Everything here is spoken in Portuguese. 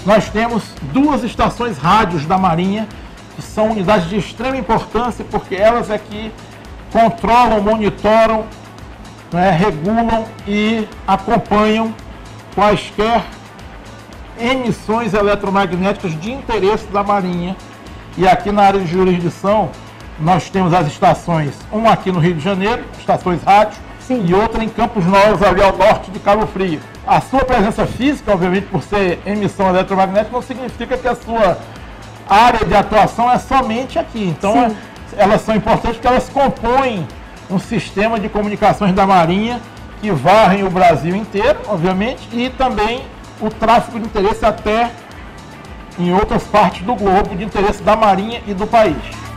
nós temos 2 estações rádios da Marinha, que são unidades de extrema importância, porque elas é que controlam, monitoram, né, regulam e acompanham quaisquer emissões eletromagnéticas de interesse da Marinha. E aqui na área de jurisdição, nós temos as estações, uma aqui no Rio de Janeiro, estações rádio, sim, e outra em Campos Novos, ali ao norte de Cabo Frio. A sua presença física, obviamente, por ser emissão eletromagnética, não significa que a sua área de atuação é somente aqui. Então, elas são importantes porque elas compõem um sistema de comunicações da Marinha que varrem o Brasil inteiro, obviamente, e também o tráfego de interesse até em outras partes do globo, de interesse da Marinha e do país.